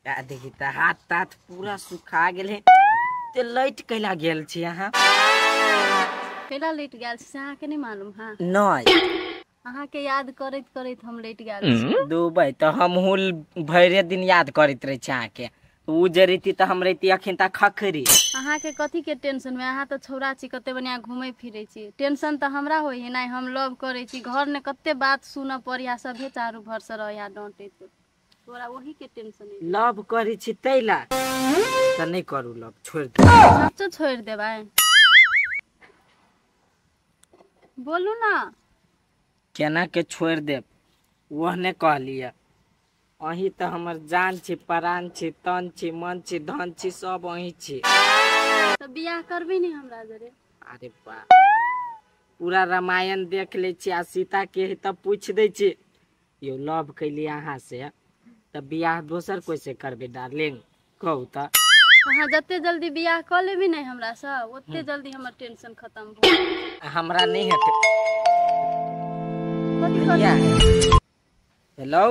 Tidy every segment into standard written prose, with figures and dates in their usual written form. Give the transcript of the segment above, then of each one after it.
देखी त हाथ तात पूरा सुखा गेल ते लैट कैला गेल छी अहाँ कैला लेट गेल छी अहाँ के नहीं मालूम हां नहीं अहाँ के याद करैत करैत हम लेट गेल छी दुबई तो हमहू भरे दिन याद करैत रहे छी अहाँ के उ जे रही त हम रही अखन तक खखरी अहाँ के कथी के टेंशन में अहाँ तो छोरा छी कते बढ़िया घूमे फिरे छी टेंशन तो हमरा होई है नहीं हम लव करे छी घर ने कते बात सुन पड़िया सभे चारू घर से रहया डांटे तोरा वही के टेंशन है लव करी छी तैला त नहीं करू लव छोड़ दे सच्चो छोड़ देबै बोलू ना केना के छोड़ देब वहने कहलिए अही त हमर जान छी प्राण छी तन छी मन छी धन छी सब अही छी तो बियाह करबी नहीं हमरा जरे अरे बा पूरा रामायण देख ले छी आ सीता के तब पूछ दे छी यो लव कैली अहाँ से तब बियाह दोसर कोई से करबे डार्लिंग कहू त अहाँ जते जल्दी बियाह कर लेबी नहीं हमरा से ओते जल्दी हमर टेंशन खत्म भ हमरा नहीं है कथी कर हेलो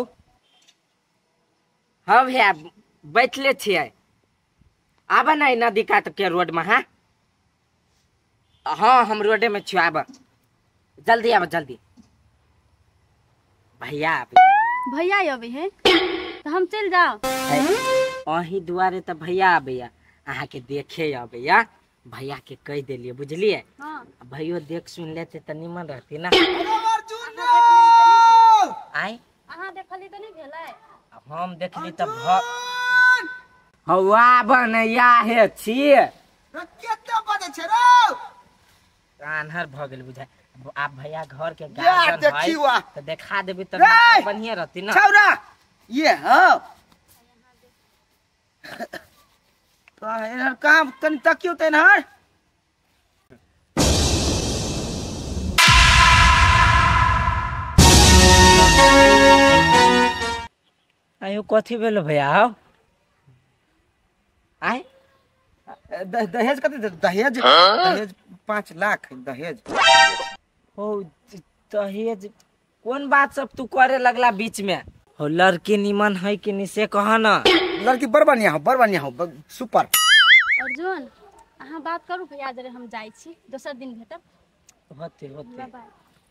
हाँ भैया बैठले छिए आबा नहीं नदी कात के रोड में हाँ हाँ हम रोडे में छी आबा जल्दी आबा जल्दी भैया भैया अबे है तो हम चल जाओ अही दुआरे त भैया आबैया अहाँ के देखे आबैया भैया के कह देलिए बुझलिए हां भैयो देख सुन लेते त निमन रहती ना आई अहाँ देखली त नहीं भेलै हम देखली त हवा बनैया हे छी केते बजे छै रो कान्हर भ गेल बुझाय आप भैया घर के गार्डन है त देखा देबी त बढ़िया रहती ना छौरा ये हो तो इधर काम तनी तकियो तन हर आयो कथी भेल भैया आय दहेज कते दहेज दहेज 5 लाख दहेज हो दहेज कौन बात सब तू करे लगला बीच में हो लड़की निमन है कि नहीं से कह ना लड़की बड़ बढ़िया हो सुपर अर्जुन अहाँ बात करू भैया जरे हम जाई छी दोसर दिन भेटब होते बाय बाय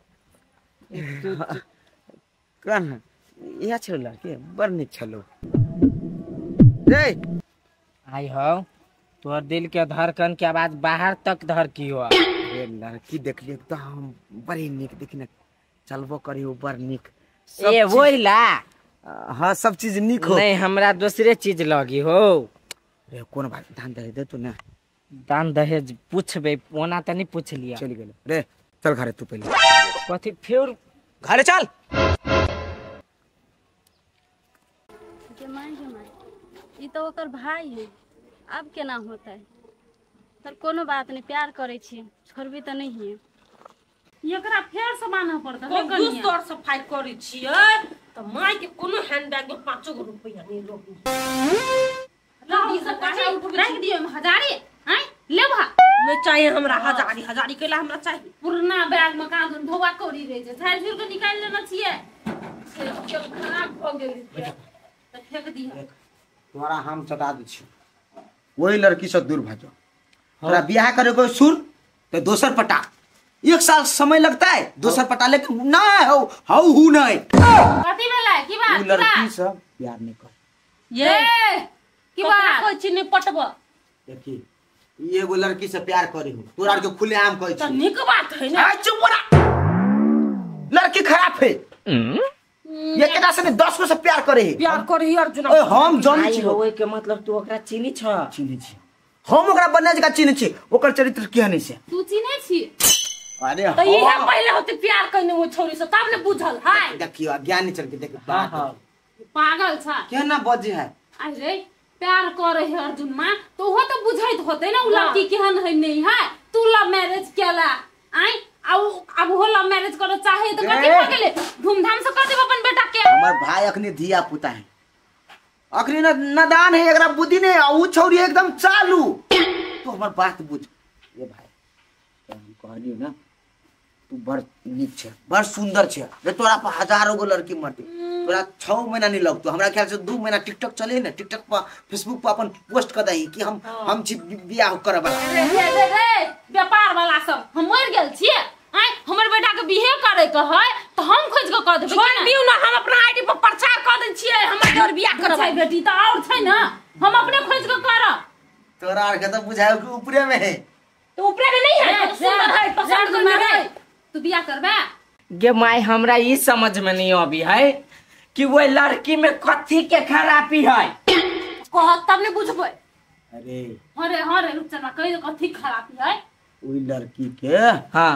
कन इहा छौ लड़की बड़ निक छलो रे आई हो तोर दिल के धड़कन के आवाज बाहर तक धड़की हो रे लड़की देखली एकदम बड़ी निक देखने चलबो करी ऊपर निक ए वोइला हां सब चीज निक हो नहीं हमरा दूसरे चीज लगी हो रे कोन बात दान दे दे तू ना दान दहेज पूछबे ओना त नहीं पूछ लिया चल गेल रे चल घरे तू पहले कथी फिर घरे चल जमाई ई तो ओकर भाई है अब केना होता है सर कोनो बात नहीं प्यार करे छी छोड़बी त नहीं है एकरा फेर से मानह पड़ता है कनिया दूसर सफाई करै छियै त माय के कोनो हैंडबैग में 5 रुपया नहीं लोगी लगी से काहे रख दियो में हजारी हैं लेबा नहीं चाहिए हमरा हजारी केला हमरा चाहिए पुरना बैग में का धोबा करी रहे छै थार फिर के निकाल लेना छियै से खराब भ गेल त फेक दिया तोरा हम चटा दै छी वही लड़की से दूर भाजो तोरा बियाह करे को सुर तो दोसर पटा 1 साल समय लगता है दोसर पटा लेकिन ना हो हु नहीं कथी भेलै की बात वो लड़की से प्यार नहीं कर ये की बात कोई चीज नहीं पटबो देखी ये एगो लड़की से प्यार करे हो तोरा के खुलेआम कहै त छी निक बात है ना चुप रह लड़की खराब है ये केना से 10 को से प्यार करे है प्यार करही अर्जुन ओए हम जान छी होए के मतलब तू ओकरा चिनी छ चिन्ह छी हम ओकरा बन्ने जगह चिन्ह छी ओकर चरित्र केहन छै तू चिन्हे छी अरे त इहे पहले होते प्यार करने वो छोरी से तब ने बुझल हाय देखियो ज्ञानी चल के देख बात पागल छ केना बजे है अरे प्यार करे है अर्जुन मां तो वो तो बुझाइत होते ना उ लड़की केहन है नहीं है तू लव मैरिज केला आई अब हो लव मैरिज करो चाहे तो कथि भ गेले धूमधाम से कर देब अपन बेटा के हमर भाई अखनी धिया पुता है अखनी नादान है एकरा बुद्धि नहीं उ छौरी एकदम चालू तो हमर बात बुझ ये भाई हम कहलियो ना तू बड़ नीक छे, बड़ सुंदर छे। रे तोरा पर हजारों गो लड़की मरती, तोरा 6 महीना नहीं लगतो। हमरा ख्याल से 2 महीना टिकटॉक चले ना, टिकटॉक पर फेसबुक पर अपन पोस्ट कर दही कि हम छी बियाह करे वाला। रे व्यापार वाला सब हम मर गेल छिए। आय हमर बेटा के बिहे करे के है तो हम खोज के क देबै। छोड़ दियौ ना, हम अपना आईडी पर प्रचार कर दै छियै हमर जोर बियाह करब। छै बेटी त और छै ना, हम अपने खोज के करब। तोरा आर के तो बुझायो कि ऊपरे में है, तो ऊपरे में नहीं है, तो सुंदर है, पसंद कर ले। तू बियाह करबे? गे माय हमरा ई समझ में नहीं आबी है कि वो लड़की में कथी के खराबी है। कह तब ने बुझबै। अरे रुक चल, कहि कथी खराबी है? ओई लड़की के हाँ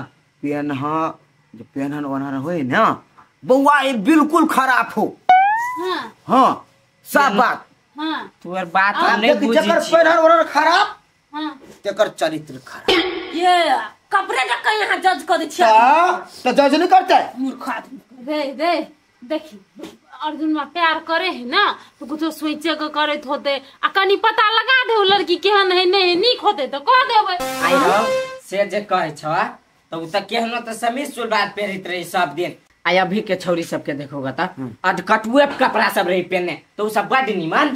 जो पेनहन ओनहन होई ना, बउआ ये बिल्कुल खराब हो। हां हाँ सब बात। हां तोर बात हम नहीं बुझी जकर छी। पेनहन ओनहन खराब, हां तेकर चरित्र खराब। ये कपड़े का कहीं यहाँ जज कर दै छियै। तो जज नहीं करता है। मूर्ख आदमी। रे देखी अर्जुन में प्यार करे है ना तो कुछ सोचे के करे होते आ कनी पता लगा दे लड़की केहन है नहीं नीक होते तो कह देबै। आई हो से जे कहे छ तो उ त केहनो त समीज सुलबात पहिरित रही सब दिन। आई अभी के छौरी सब के देखोगा त अधकटुए कपड़ा सब रही पहने तो उ सब बड निमन।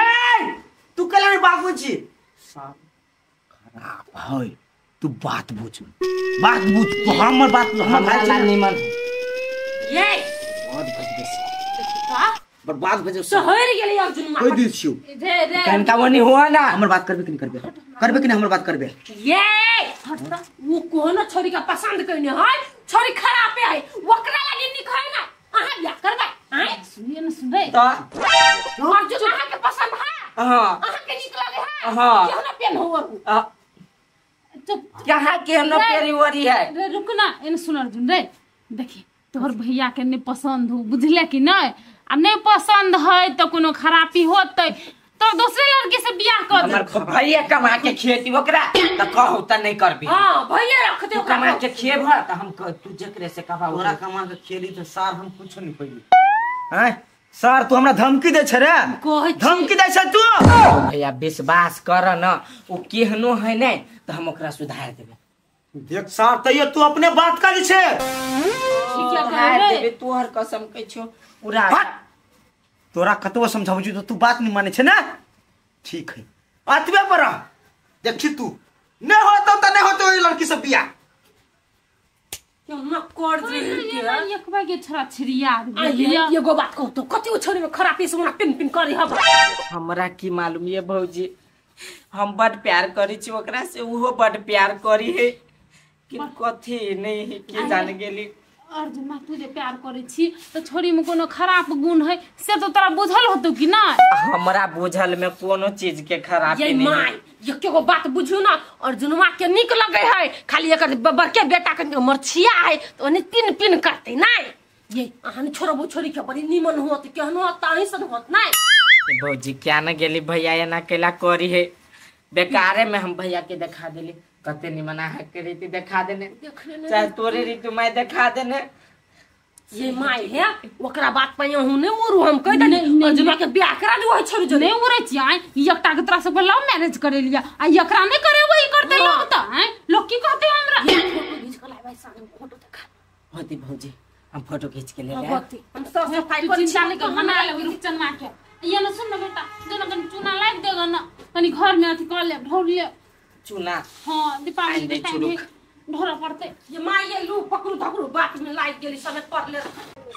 तू कला में बात बुझी सब खराब है। तू बात बुझ, तू हमर बात हमरा ला निमन ये बहुत बदबस हां बर्बाद बजे शहर गेली अर्जुन मां। कोई दिस छु रे कनका वनी हुआ ना। हमर बात करबे कि नहीं करबे कि नहीं हमर बात करबे। ये वो कोनो छोरी का पसंद कइने है, छोरी खराब है, ओकरा लागि निक है ना, अहाँ बियाह करबै। आय सुनिए न सुन रे तो अर्जुन अहाँ के पसंद है, हां अहाँ के निक लागे है। हाँ। केहू ना पेन हो चुप कहाँ केहनो पेरी ओरी है। रे रुक ना, इन सुन अर्जुन रे देखी तोहर भैया के नहीं पसंद हो बुझले कि नहीं, आ नहीं पसंद है तो कोनो खराबी होते तो दूसरे लड़के से बियाह कर दे। हमर भैया कमा के खेती ओकरा त कहू त नहीं करबी। हां भैया रख दे तू ओकरा। कमा के खेब त हम तू जकरे से कहबा तोरा कमा के खेली तो सार हम कुछ नहीं पइली। हैं सार तू हमरा धमकी दे छ रे, कहै छी धमकी दे छ तू। भैया विश्वास कर न, उ केहनो है नै त हम ओकरा सुधार देबे। देख सार तैयो तू अपने बात करी छे। ठीक है सुधार रे देबे तोहर कसम कहै छौ पूरा। हट, तोरा कतबो समझाबू छी तो तू बात नहीं माने छे ना। ठीक है अतबे पर रह। देखी तू नहीं होतो त नहीं होतो ओई लड़की से बियाह। क्यों न कर दे के। एक बार के छोरा छिरिया ये गो बात कहू तो कति ओ छोरी में खराबी से ओना पिन पिन करी हब। हमरा की मालूम ये भौजी, हम बड प्यार करी छी ओकरा से, उहो बड प्यार करी है कि कथी नहीं है के जान गेली। अर्जुन मां तू जे प्यार करे छी तो छोरी में कोनो खराब गुण है से तो तोरा बुझल होतो कि ना। हमरा बुझल में कोनो चीज के खराबी ये नहीं माय है। ये केगो बात बुझू ना, अर्जुनवा के निक लगे है, खाली एकर बड़के बेटा के मरछिया है तो ओने पिन पिन करते ना। ये अहां छोरबो छोरी के बड़ी निमन होत केहनो होत ताही सन होत ना। भौजी क्या न गेली भैया एना केला करी है, बेकारे में हम भैया के दिखा देली। कते निमना है के रीति दिखा देने, चाहे तोरे रीति मैं दिखा देने। ये माय है ओकरा बात पे हूं ने उरु हम कह दे अर्जुनवा के बियाह करा दे ओइ छोरी जो नहीं उरे छी आई एकटा के तरह से लव मैरिज करे लिया आ एकरा नहीं करे वही करते लोग त हैं लोग की कहते हमरा। ये फोटो खींच के लाइव सामने फोटो दिखा होती भौजी हम फोटो खींच के ले ले। भगवती हम सब सफाई कर चिंता नहीं कर हमरा लगे किचन में के ये न सुन बेटा जो न कनी चूना लाग देगा ना कनी घर में अथी कर ले ढोर ले। चूना हां दीपावली दे के टाइम चुरुक। ढोरा पड़ते। ये माय ये लू पकड़ू धकड़ू बात में लाग गेली समेत कर ले।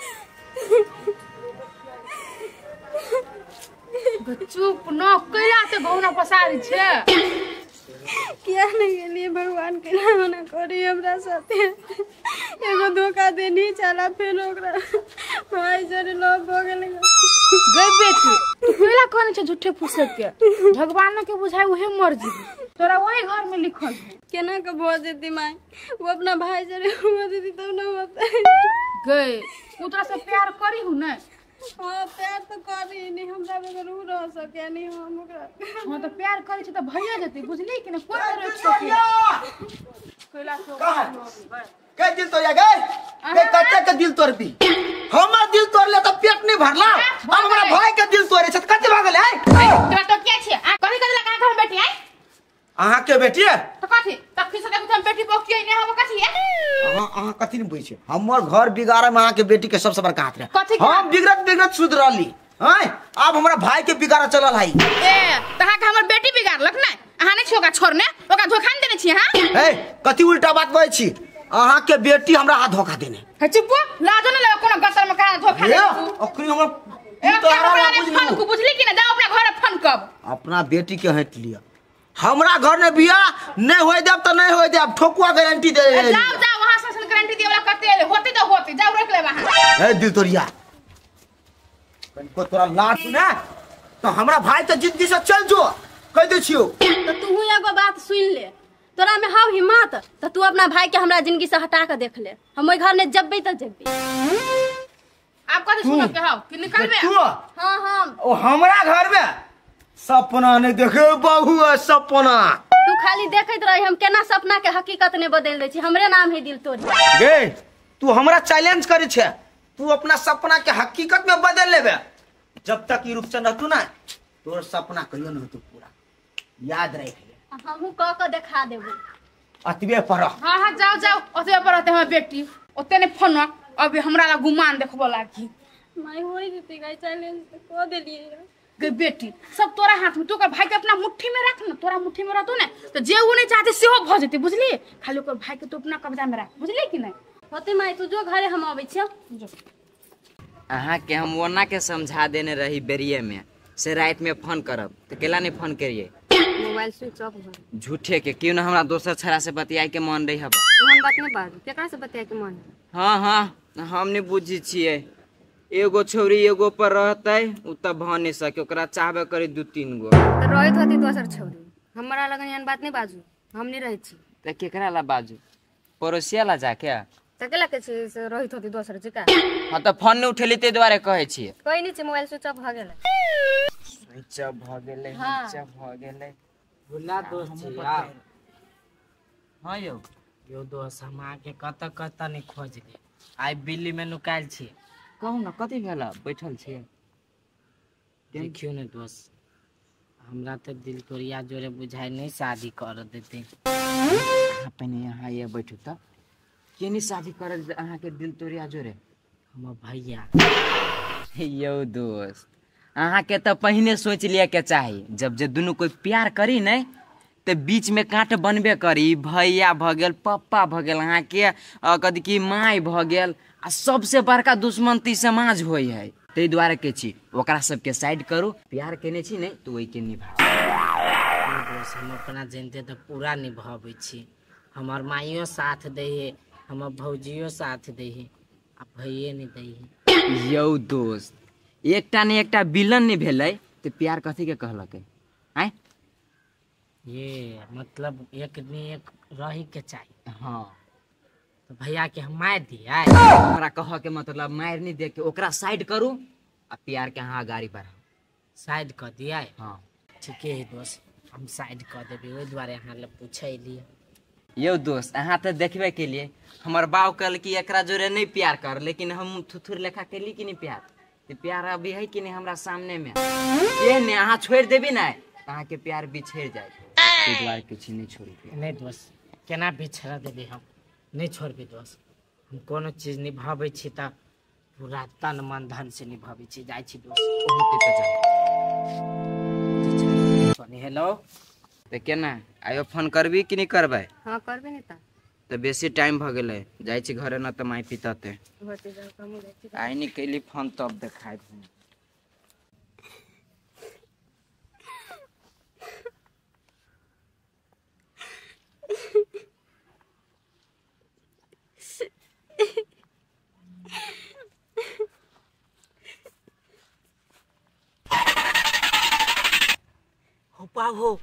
चुप न कैला से गौना पसारी छे। किया नहीं गेलिए भगवान के ना करी हमरा साथे एगो धोखा देनी चला फिर ओकरा भाई जरे लोग हो गेल। गई बेटी तू कैला कहने छ झूठे फुसक के, भगवान के बुझाए उहे मर्जी तोरा वही घर में लिखल है। केना के भो जेती माई, वो अपना भाई जरे हो जेती तब ना होता। गई तू तोरा से प्यार करी हूं ना। हां प्यार तो करी नहीं, हमरा बगैर उ रह सके नहीं हम ओकरा। हां तो प्यार करे छ त भैया जती बुझली कि ना, कोई नहीं रोक सके। कैला से के दिल तोड़ गए के कच्चे के दिल तोड़ दी। हमर दिल तोड़ ले तो पेट नहीं भरला, अब हमरा भाई के दिल तोड़े छ कते भागल है। तोरा तो क्या छे आ कभी कभी लगा घर बैठी आई अहाँ के बेटी है तो कथी तखी से देखो हम बेटी पोकी नहीं हम कथी है। अहाँ कथी नहीं बुझे हमर घर बिगाड़े में अहाँ के बेटी के सबसे बड़का हाथ कथी रहे के हम बिगड़त सुधरली हैं अब हमरा भाई के बिगाड़ चलल है ए तहा के हमर बेटी बिगाड़लक ना अहाँ नहीं छोका छोड़ने ओका धोखा नहीं देने छी हां ए कथी उल्टा बात कहै छी अहाँ के बेटी हमरा हाथ धोखा देने हे चुप लाजो न लगे कोनो गतर में कहा धोखा हे दे तू ओकरी हमर ए फोन को बुझली कि ना जाओ अपना घर फोन कब अपना बेटी के हट लिया हमरा घर में बियाह नहीं होय देब त नहीं होय देब ठोकुआ गारंटी दे जाओ जाओ वहां से गारंटी दे वाला करते होते तो होते जाओ रख ले वहां ए दिल तोरिया कनको तोरा लाट ना तो हमरा भाई तो जिंदगी से चल जो कह दे छियो तो तू एगो बात सुन ले तोरा में हाव हिम्मत तो तू अपना भाई के हमरा जिंदगी से हटा के देख ले हम ओई घर में जब्बे तो जब्बे आप कथी सुन के हां कि निकलबे तू हां हां ओ हमरा घर में सपना नहीं देखे बहु सपना तू खाली देखत रही हम केना सपना के हकीकत ने बदल दै छी हमरे नाम है दिल तोरी गे तू हमरा चैलेंज करे छे तू अपना सपना के हकीकत में बदल लेबे जब तक ई रूपचंद रहतू ना तोर सपना कहियो न होतू पूरा याद रख ले हमहू क के दिखा देबो अतबे पर हां हां जाओ जाओ ओते पर रहते हमर बेटी ओते ने फोन अभी हमरा ला गुमान देखबो लागी माई होई जते गाय चैलेंज को देलिए गे बेटी सब तोरा हाथ में तू कर भाई के अपना मुट्ठी में रख ना तोरा मुट्ठी में रहतो ना तो जे उ नहीं चाहते सेहो भ जते बुझली खाली ओकर भाई के तू अपना कब्जा में रख बुझली कि नहीं होते माई तू जो घरे हम आबै छियो अहाँ के हम ओना के समझा देने रही बेरिये में से रात में फोन करब तो केला नहीं फोन करिए मोबाइल स्विच ऑफ हो झूठे के क्यों ना हमरा दोसर छड़ा से बतियाई के मन रही हब एहन बात नहीं बात केकरा से बतिया के मन हाँ हाँ हम नहीं बुझी छिए एगो छोरी एगो पर रहते उ तब भ नहीं सके ओकरा चाहबे करी 2-3 गो तो रहित होती दोसर छोड़ी हमरा लगन एहन बात नहीं बाजू हम नहीं रहे छी तो केकरा ला बाजू पड़ोसिया ला जाके त केला के छी से रहित होती दोसर चिका हाँ तो फोन नहीं उठेली ते द्वारे कहे छिए कोई नहीं छी मोबाइल स्विच ऑफ भ गेल स्विच ऑफ भ गेले हाँ। स्विच ऑफ भ गेले भुला दोस्त छी यार हाँ यो यो दोस्त हम आके कत नहीं खोज ले आई बिल्ली में नुकायल छी कहू ना कथी भेला बैठल छिए देखियो ने दोस्त हमरा तो दिल तोरिया जोरे बुझाई नहीं शादी कर देते अहाँ पहले यहाँ ये बैठू तब केनी शादी कर अहाँ के दिल तोरिया जोरे हम भैया यो दोस्त अहाँ के तो पहले सोच लिया के चाही जब जे दुनू कोई प्यार करी नहीं तो बीच में कांट बनबे करी भैया भ गेल पप्पा भ गेल अहाँ के कथी की माय भ गेल आ सबसे बड़का दुश्मन ती समाज होई है तै द्वारे के छी ओकरा सबके साइड करू प्यार केने छी नहीं तो वही के निभा दोस्त हम अपना जनते तो पूरा निभाबै छी हमर माइयो साथ दे है हमर भौजियो साथ दे है आ भैये नहीं दे है यो दोस्त एकटा ने एकटा विलन नहीं भेलै तो प्यार कथी के कहलकै आय ये मतलब एक ने एक रही के चाहिए हाँ तो भैया के हम मार दिया हमरा कह के मतलब मार नहीं दे के ओकरा साइड करू आ प्यार के अहाँ आगाड़ी बढ़ाऊ साइड कर दिया हाँ ठीक है दोस्त हम साइड कर देबे ओहि द्वारे अहाँ ले पूछे लिए यो दोस्त अहाँ तो देखबे के लिए हमर बाप कहल कि एकरा जोरे नहीं प्यार कर लेकिन हम थुथुर लेखा केली कि नहीं प्यार तो प्यार अभी है कि नहीं हमरा सामने में ये ने अहाँ छोड़ देबी ना अहाँ के प्यार बिछड़ जाए ताहि द्वारे किछ नहीं छोड़ी नहीं दोस्त केना बिछड़ा देबे हम नहीं छोड़बे दोस्त हम कोनो चीज निभाबै छी त पूरा तन मन धन से निभाबै छी जाइ छी दोस्त होते तो सोनी हेलो तो केना आयो फोन करबी कि नहीं करबै हां करबे नहीं ता तो बेसी टाइम भ गेलै जाइ छी घरे न तो माई पिताते होते जाओ कम जाई आई नहीं कैली फोन तब देखाई हो पाहो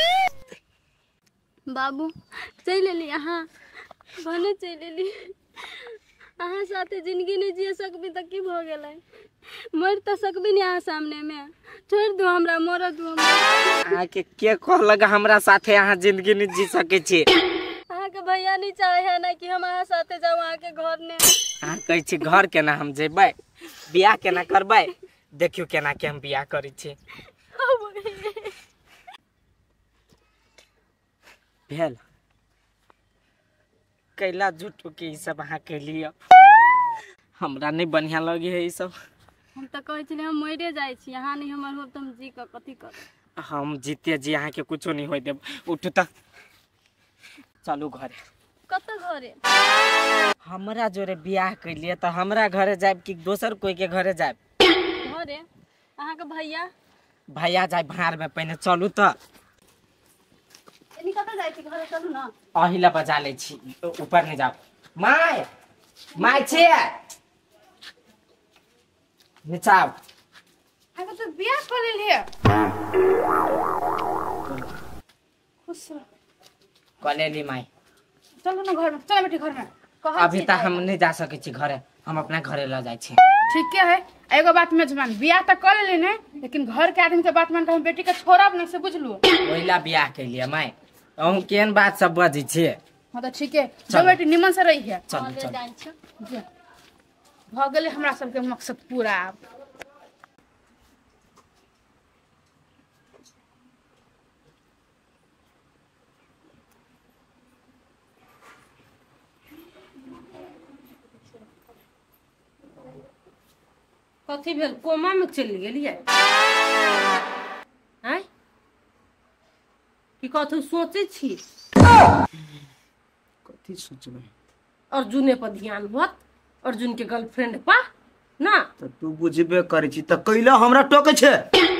बाबू चल एली अहाँ भने चल एली अहाँ साथे जिंदगी नहीं जी सकबी त की भ गेलै मर त सकबी नहीं अहाँ सामने में छोड़ दो हमरा मर दो हमरा आके के कहलक हमरा साथे अहाँ जिंदगी नहीं जी सके छी अहाँ के भैया नहीं चाहे है ना कि हम अहाँ साथे जाऊ अहाँ के घर ने अहाँ कहै छी घर केना हम जेबै बियाह केना करबै देखियो केना के हम बियाह करै छी भेल कैला झूठो के ई सब अहाँ कैलिए हमरा नहीं बढ़िया लगे है ई सब। हम तो कहै छलिए हम मरे जाइ छी, अहाँ नहीं हमर हो तुम जी क कथी कर। हम जीते जी अहाँ के कुछो नहीं होय देब। उठू त चलू घरे। कत घरे? हमरा जोरे बियाह कैलिए त हमरा घरे जाब कि दोसर कोई के घरे जाब? घरे अहाँ के भैया भैया जाय भार में पहले चलू त। एनी कत जाइ छी? घरे चलू ना। अहिला बजा ले छी, ऊपर नहीं जाओ। माय माय छे निचाव। अगर तो बियाह कर ले खुश रह। कॉलेली माय चलो ना घर में, चलो बेटी घर में। कहै अभी छी तक हम नहीं जा सके छी घरे, हम अपना घरे ला जाय छी। ठीक है। एगो बात मेजबान, बियाह तो कर ले ने, लेकिन घर के आदमी के बात मान के हम बेटी के छोड़ब नहीं से बुझलू। ओइला बियाह कैलिए माय। अहूँ केन बात सब बजी छिए। हां तो ठीक है, जो बेटी निमन से रही है। चलू चलू। जाइ छ। भ गेले हमरा सबके मकसद पूरा। कथी भेल? कोमा में चलि गेलिए हैं कि कथू सोचे छी? कथी सोचबै? अर्जुने पर ध्यान होत, अर्जुन के गर्लफ्रेंड पर ना। त तू बुझबे करै छी त कैला हमरा टोकै छै?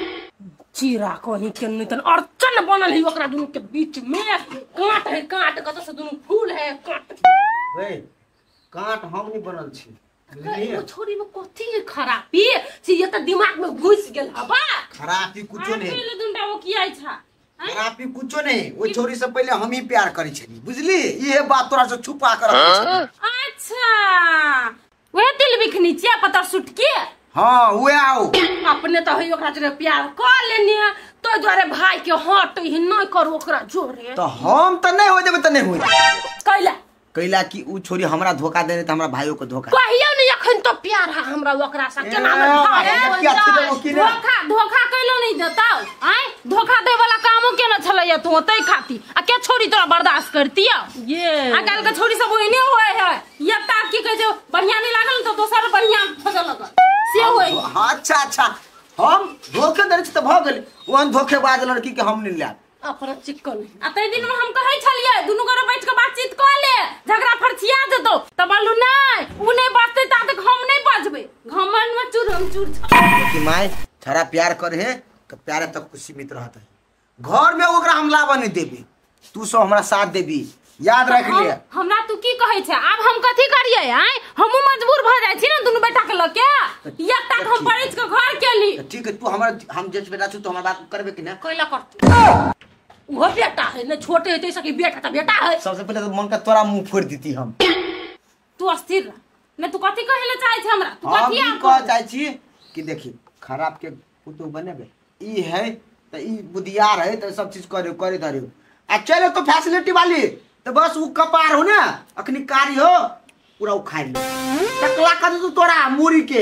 चीरा कहीं के नहीं तन अर्चन बनल है ओकरा दुनु के बीच में। कांट है, कांट कत से दुनु फूल है कांट। वे कांट हम नहीं बनल छी। वो छोरी में कथी है खराबी से ये त दिमाग में घुस गेल हबा। खराबी कुछो नहीं। पहले दुंडा वो किया था। खराबी कुछो नहीं। ओइ छोरी से पहले हम ही प्यार करै छली, बुझली? ये बात तोरा से छुपा कर रखै छली। अच्छा वे दिल बिखनी छिया पतर सुट के। हां वे आओ अपने तो है ओकरा जरे प्यार कर लेने तो द्वारे भाई के हट ही नहीं कर ओकरा जोरे। तो हम त नहीं हो देबे त नहीं हो। कैला कैला कि उ छोरी हमरा धोखा देने त हमरा भाइयों को धोखा। कहियो नहीं अखन तो प्यार है हमरा ओकरा से केना में क्या थी तो वकील? धोखा कैलो नहीं देताओ आय धोखा दे वाला कामो केना छलैया तू तै खाती आ के छोरी तोरा बर्दाश्त करती ये आजकल के छोरी सब ओइने होय है। ये ता की कह जो बढ़िया नहीं लागल तो दोसर बढ़िया खोज लगल से होय। अच्छा अच्छा हम धोखे देने छी त भ गेल। ओन धोखेबाज लड़की के हम नहीं ला अपना चिकन आ तै दिन में हम कहै छलिए दुनु गोरे बैठ के बातचीत क ले झगड़ा फरछिया देतो त बोलू नहीं उ नहीं बचते ता तक हम नहीं बचबे। घमंड में चूर हम चूर कि माय थोड़ा प्यार करे है तो प्यारे तक कुछ सीमित रहता है। घर में ओकरा हम लावा नहीं देबी, तू सब हमरा साथ देबी, याद रख ले। हमरा तू की कहै छै? अब हम कथी करिए आय हमहु मजबूर भ जाय छी ना दुनु बेटा के ल के एक तक हम परिच के घर केली। ठीक है तू हमरा हम जज बेटा छु तो हमरा बात करबे कि ना? कैला करती वो बेटा है ना छोटे है तैसे कि बेटा त बेटा है। सबसे पहले तो मन का तोरा मुंह फोड़ देती हम। तू अस्थिर रह मैं तू कथी कहले चाहे छै हमरा? तू हम कथी की कह चाहे छी कि देखी खराब के पुतो बनेबे ई है त ई बुधियार है त सब चीज करे धरियो आ चले तो फैसिलिटी वाली तो बस उ कपार हो ना अखनी कारी हो पूरा उखाड़ ले टकला कर तू तोरा मूरी के।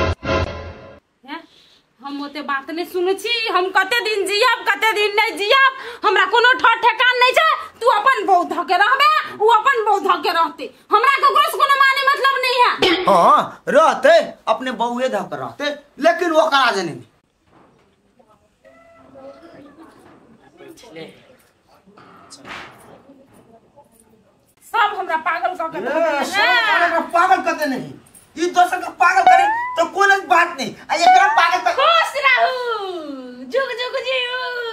हम ओते बात नहीं सुनै छी। हम कते दिन जियब कते दिन नहीं जियब हमरा कोनो ठर ठेकान नहीं छै। तू अपन बहु धके रहबे उ अपन बहु धके रहते हमरा ककरो से कोनो माने मतलब नहीं है। हां रहते अपने बहुए धक रहते लेकिन ओकरा जने नहीं। सब हमरा पागल क के पागल करते नहीं ई दोसर का पागल करे तो कोई बात नहीं आ एकरा पागल कर। खुश रहू जुग जुग जियो।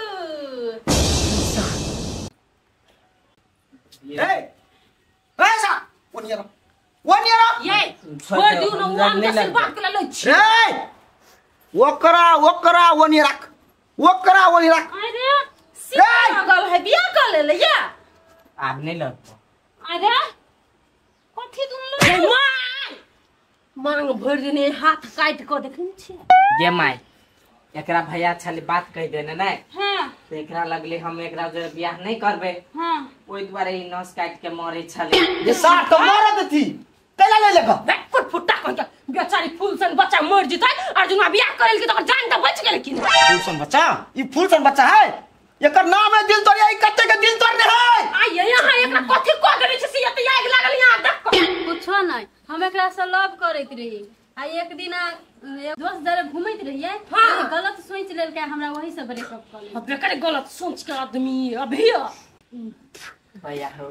ए ऐसा ओनिया ये छोड़ दियो न वन का से बात कर लै छी। ए ओकरा ओनिया रख अरे सीधा लगल है बियाह कर ले या आब नहीं लगतो। अरे कथी तुम लोग मांग भर देने हाथ काट के देखन छी गे माय एकरा भैया छले बात कह देने नै। हां तो एकरा लगले हम एकरा जो बियाह नहीं करबे हां ओइ द्वारे ई नस काट के मरे छले। ये साथ तो मारत थी तेला ले लेगा बैकुट फुट्टा कह के बेचारी फूलसन बच्चा मर जितै अर्जुन बियाह करल के तो जान त बच गेल कि फूलसन बच्चा ई फूलसन बच्चा है एकर नाम है दिल तोड़, यही कत्ते के दिल तोड़ने है। आ ये यहाँ एकरा कथि कह देबे छै से एते आगि लागल यहाँ देख कुछो नहीं, हम एकरा से लव करैत रही। आ एक दिन एक दोस्त जरे घूमैत रहिए, हाँ। गलत सोच लेलकै, हमरा वही से ब्रेकअप कर लेलकै। अब करे गलत सोच के आदमी अभी भैया हो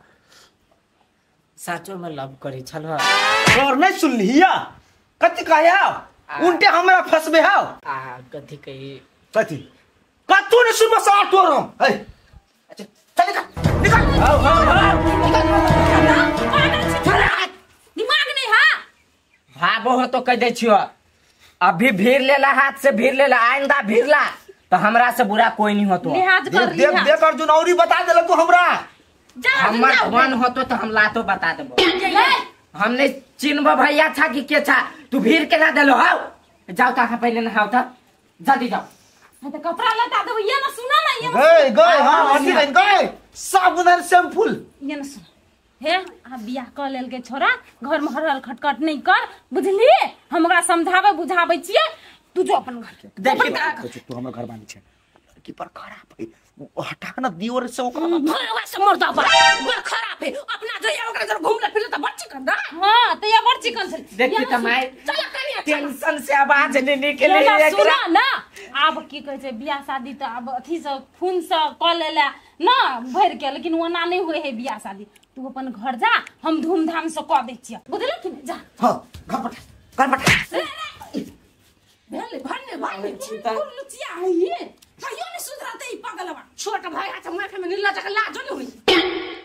साचो में लव करी छल और नहीं सुनलिया कथि कहया उल्टे हमरा फसबे हाउ। कथी कही कथि कतु ने सुनबा सा तोरम है। अच्छा चल निकल आओ दिमाग नहीं है भाबो हो तो कह दे छियो, अभी भीड़ लेला, हाथ से भीड़ लेला, आइंदा भीड़ला तो हमरा से बुरा कोई नहीं होतो। लिहाज कर देख देख देख अर्जुन औरी बता देला तू हमरा। हमर मन होतो तो हम लातो बता देबो। हमने चिन्हबो भैया था कि के था, तू भीड़ के ना देलो हाउ। जाओ ता पहले नहाओ था, जल्दी जाओ। तो कपड़ा लता दो ये ना सुना ना ये गए गए हां अथी नहीं गए साबुन शैम्पू ये ना सुन हे आ बियाह कर लेल के छोरा घर में हरहर खटखट नहीं कर बुझली। हमरा समझावे बुझावे छिए तू जो अपन घर के देखी तू हमर घर बानी छै की पर खराब है हटा के ना दियोर से ओकरा भरवा से मर दबा बड़ खराब है अपना जइया ओकरा जर घूमले फिरले त बड़ चिकन दा हां त ये बड़ चिकन से देखी त माय चल कनिया टेंशन से आवाज नहीं निकले एकरा सुना ना अब की कहै छै बियाह शादी त अब अथी से फोन से क लेला ना भर के, लेकिन ओना नहीं होय है बियाह शादी। तू अपन घर जा, हम धूमधाम से क दै छियै बुझले कि जा। हां घर पटा भेले भन्ने लुचिया है ये भाइयों ने सुधरते ही पागलवा छोट भाई अच्छा मुंह में नीला जका लाजो नहीं हुई।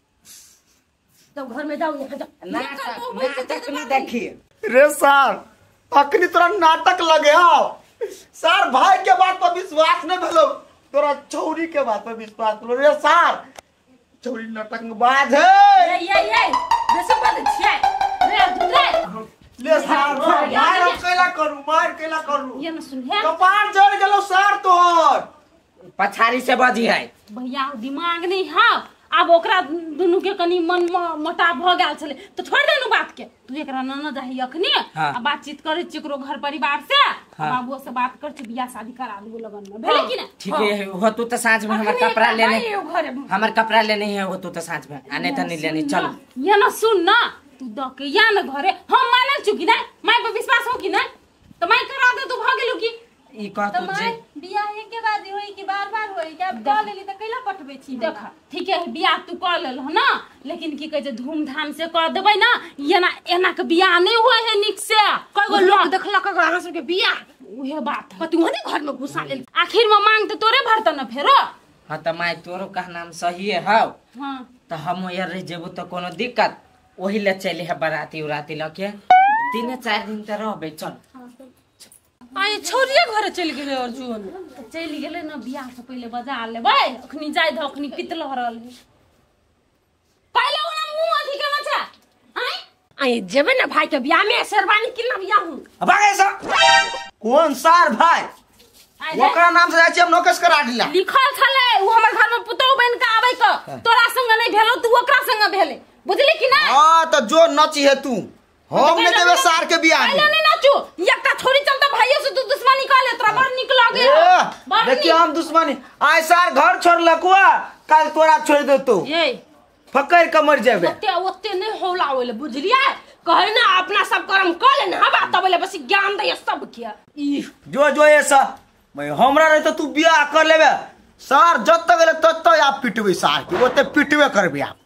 तो घर में जाओ यहाँ जाओ नाटक नहीं देखिए रे सर अखनी तोरा नाटक लगे आओ सर भाई के बात पर विश्वास नहीं भेलो तोरा छौरी के बात पर विश्वास भेलो रे सर छौरी नाटक में बाज है ये बेसो बात छियै रे रे ले सर मार केला करू ये न सुन है कपार जड़ गेलो सर तोर पछाड़ी से बजी है भैया दिमाग नहीं है अब ओकरा दुनू के कनी मन मोटाव भ गेल छले तो छोड़ देनु बात के। तू एकरा न जाही अखनी हाँ। आ बातचीत करे चिकरो घर परिवार से हाँ। बाबू से बात कर छी बियाह शादी करा देबो लगन में भेले कि ना ठीक है हो तू तो साँझ में हमार कपड़ा लेने घरे हमार कपड़ा लेने है हो तू तो साँझ में आने तो नहीं लेने चल ये न सुन ना तू द के या न घरे हम मानल चुकी ना माय पे विश्वास हो कि ना तो माय करा दे तू भ गेलु की ई कह तो तू जे माय बियाह के बाद होई कि बार-बार होई कि अब क लेली त कैला पटबे छी। देख ठीक है बियाह तू कर लेल हो ना, लेकिन की कहे छै धूमधाम से कर देबै ना एना एना के बियाह नहीं होय है निक से। कई गो लोग देखलक हमरा सब के बियाह उहे बात है तू ओने घर में घुसा लेल आखिर में मांग तो तोरे भरत न फेरो। हां त माय तोरो कहनाम सही है हां हां त हम यार रह जेबो त कोनो दिक्कत ओही ले चले है बराती उराती लके 3-4 दिन त रहबे चल। आइ छोरिए घर चल गेले अर्जुन त चल गेले न बियाह से पहले बजा लेबै अखनी जाय ध अखनी पितल हरल पहले ओना मुंह अथी के मचा आई जेबे ना भाई के बियाह में शेरवानी किनना बियाह हूं अब आगे सर कौन सार भाई ओकरा नाम से जाय छी हम नोकस करा दिला लिखल छले उ हमर घर में पुतौ बन के आबै क तोरा संग नहीं भेलो तू ओकरा संग भेले बुझली कि ना। हां त जो नची है तू हम ने देबे सार के बियाह पहले नहीं नाचू एकटा छोरी चलता भाइयों से तू दुश्मनी कर ले तोरा बड़ निक लागे देखिए हम दुश्मनी आय सार घर छोड़ लकुआ कल तोरा छोड़ दे तू ये फकर के मर जाबे ओते ओते नहीं होला ओले बुझलिए कहे ना अपना सब कर्म कर ले ना बात तबले बस ज्ञान दे सब के जो ये सा मैं हमरा रहे तो तू बियाह कर लेबे सार जत तक गेले तत आप पिटबे सार के ओते पिटबे करबे आप